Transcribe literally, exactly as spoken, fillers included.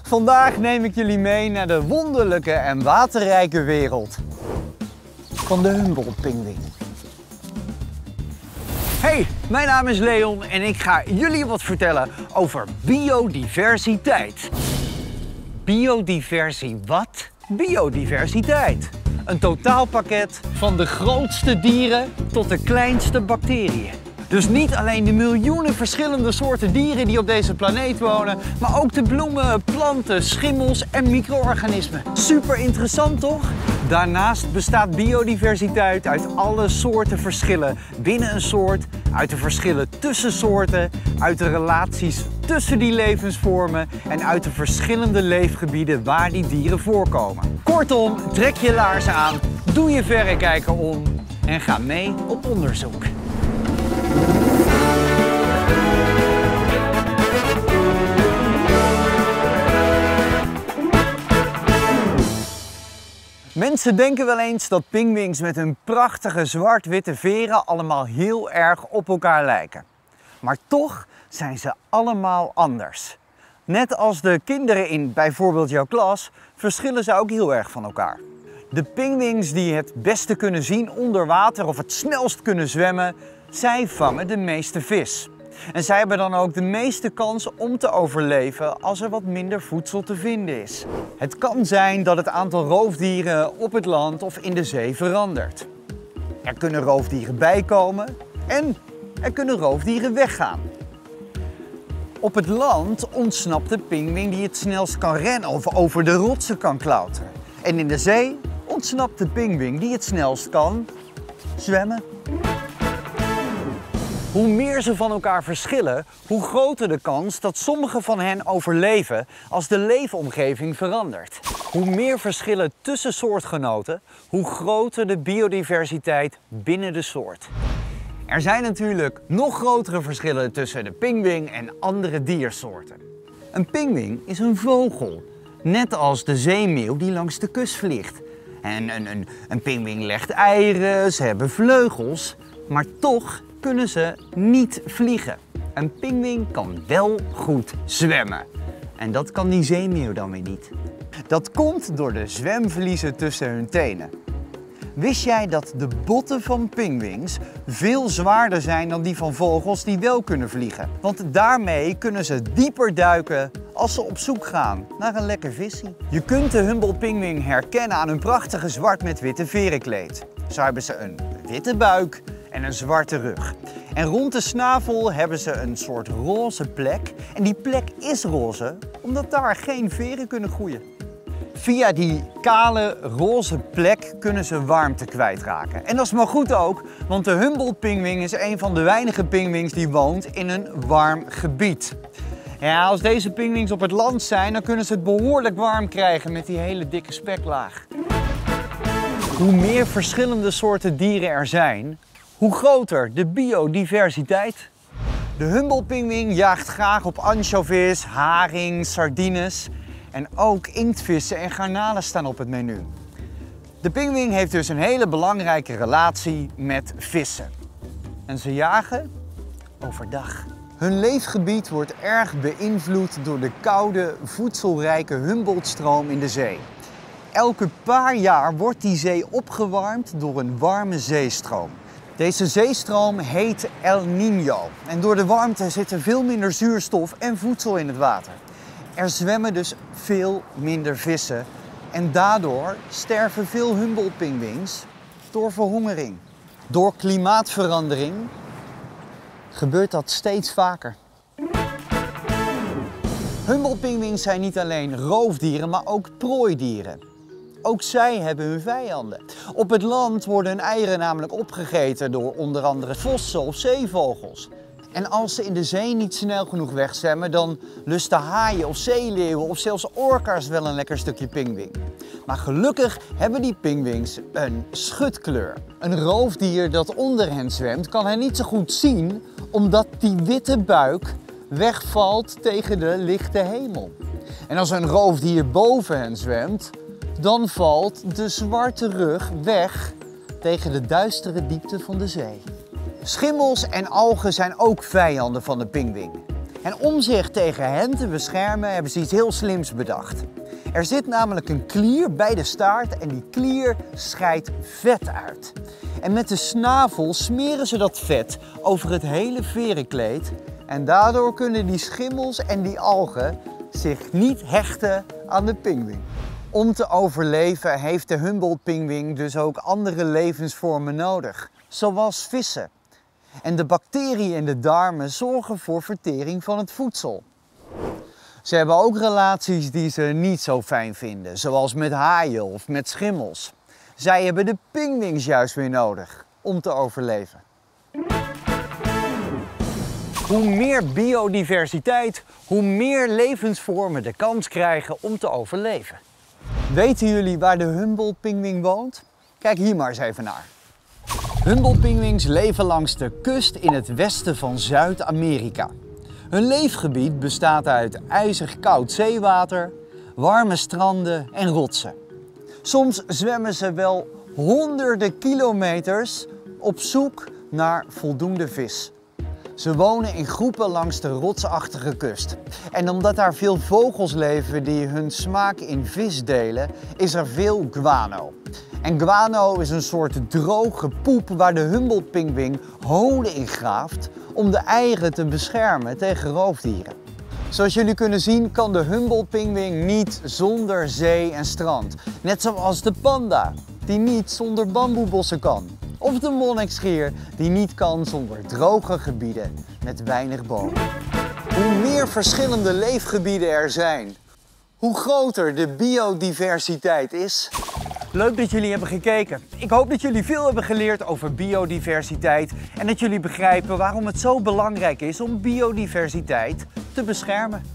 Vandaag neem ik jullie mee naar de wonderlijke en waterrijke wereld van de Humboldt-pinguïn. Hey, mijn naam is Leon en ik ga jullie wat vertellen over biodiversiteit. Biodiversie wat? Biodiversiteit. Een totaalpakket van de grootste dieren tot de kleinste bacteriën. Dus niet alleen de miljoenen verschillende soorten dieren die op deze planeet wonen, maar ook de bloemen, planten, schimmels en micro-organismen. Super interessant toch? Daarnaast bestaat biodiversiteit uit alle soorten verschillen binnen een soort, uit de verschillen tussen soorten, uit de relaties tussen die levensvormen en uit de verschillende leefgebieden waar die dieren voorkomen. Kortom, trek je laarzen aan, doe je verrekijker om en ga mee op onderzoek. Mensen denken wel eens dat pinguïns met hun prachtige zwart-witte veren allemaal heel erg op elkaar lijken. Maar toch zijn ze allemaal anders. Net als de kinderen in bijvoorbeeld jouw klas verschillen ze ook heel erg van elkaar. De pinguïns die het beste kunnen zien onder water of het snelst kunnen zwemmen, zij vangen de meeste vis. En zij hebben dan ook de meeste kans om te overleven als er wat minder voedsel te vinden is. Het kan zijn dat het aantal roofdieren op het land of in de zee verandert. Er kunnen roofdieren bijkomen en er kunnen roofdieren weggaan. Op het land ontsnapt de pinguïn die het snelst kan rennen of over de rotsen kan klauteren. En in de zee ontsnapt de pinguïn die het snelst kan zwemmen. Hoe meer ze van elkaar verschillen, hoe groter de kans dat sommige van hen overleven als de leefomgeving verandert. Hoe meer verschillen tussen soortgenoten, hoe groter de biodiversiteit binnen de soort. Er zijn natuurlijk nog grotere verschillen tussen de pinguïn en andere diersoorten. Een pinguïn is een vogel, net als de zeemeeuw die langs de kust vliegt. En een, een, een pinguïn legt eieren, ze hebben vleugels, maar toch kunnen ze niet vliegen. Een pinguïn kan wel goed zwemmen. En dat kan die zeemeeuw dan weer niet. Dat komt door de zwemvliezen tussen hun tenen. Wist jij dat de botten van pinguïns veel zwaarder zijn dan die van vogels die wel kunnen vliegen? Want daarmee kunnen ze dieper duiken als ze op zoek gaan naar een lekker visje. Je kunt de Humboldt-pinguïn herkennen aan hun prachtige zwart met witte verenkleed. Zo hebben ze een witte buik en een zwarte rug. En rond de snavel hebben ze een soort roze plek. En die plek is roze omdat daar geen veren kunnen groeien. Via die kale roze plek kunnen ze warmte kwijtraken. En dat is maar goed ook, want de Humboldt-pinguïn is een van de weinige pinguïns die woont in een warm gebied. Ja, als deze pinguïns op het land zijn, dan kunnen ze het behoorlijk warm krijgen met die hele dikke speklaag. Hoe meer verschillende soorten dieren er zijn, hoe groter de biodiversiteit. De Humboldt-pinguïn jaagt graag op ansjovis, haring, sardines en ook inktvissen en garnalen staan op het menu. De pinguïn heeft dus een hele belangrijke relatie met vissen. En ze jagen overdag. Hun leefgebied wordt erg beïnvloed door de koude, voedselrijke Humboldtstroom in de zee. Elke paar jaar wordt die zee opgewarmd door een warme zeestroom. Deze zeestroom heet El Niño en door de warmte zit er veel minder zuurstof en voedsel in het water. Er zwemmen dus veel minder vissen en daardoor sterven veel Humboldt-pinguïns door verhongering. Door klimaatverandering gebeurt dat steeds vaker. Humboldt-pinguïns zijn niet alleen roofdieren, maar ook prooidieren. Ook zij hebben hun vijanden. Op het land worden hun eieren namelijk opgegeten door onder andere vossen of zeevogels. En als ze in de zee niet snel genoeg wegzwemmen, dan lusten haaien of zeeleeuwen of zelfs orka's wel een lekker stukje pinguïn. Maar gelukkig hebben die pinguïns een schutkleur. Een roofdier dat onder hen zwemt kan hen niet zo goed zien, omdat die witte buik wegvalt tegen de lichte hemel. En als een roofdier boven hen zwemt, dan valt de zwarte rug weg tegen de duistere diepte van de zee. Schimmels en algen zijn ook vijanden van de pinguïn. En om zich tegen hen te beschermen hebben ze iets heel slims bedacht. Er zit namelijk een klier bij de staart en die klier scheidt vet uit. En met de snavel smeren ze dat vet over het hele verenkleed en daardoor kunnen die schimmels en die algen zich niet hechten aan de pinguïn. Om te overleven heeft de Humboldt-pinguïn dus ook andere levensvormen nodig, zoals vissen. En de bacteriën in de darmen zorgen voor vertering van het voedsel. Ze hebben ook relaties die ze niet zo fijn vinden, zoals met haaien of met schimmels. Zij hebben de pinguïns juist weer nodig om te overleven. Hoe meer biodiversiteit, hoe meer levensvormen de kans krijgen om te overleven. Weten jullie waar de Humboldt-pinguïn woont? Kijk hier maar eens even naar. Humboldt-pinguïns leven langs de kust in het westen van Zuid-Amerika. Hun leefgebied bestaat uit ijzig koud zeewater, warme stranden en rotsen. Soms zwemmen ze wel honderden kilometers op zoek naar voldoende vis. Ze wonen in groepen langs de rotsachtige kust. En omdat daar veel vogels leven die hun smaak in vis delen, is er veel guano. En guano is een soort droge poep waar de Humboldt-pinguïn holen in graaft om de eieren te beschermen tegen roofdieren. Zoals jullie kunnen zien kan de Humboldt-pinguïn niet zonder zee en strand. Net zoals de panda, die niet zonder bamboebossen kan. Of de monniksgier, die niet kan zonder droge gebieden met weinig bomen. Hoe meer verschillende leefgebieden er zijn, hoe groter de biodiversiteit is. Leuk dat jullie hebben gekeken. Ik hoop dat jullie veel hebben geleerd over biodiversiteit en dat jullie begrijpen waarom het zo belangrijk is om biodiversiteit te beschermen.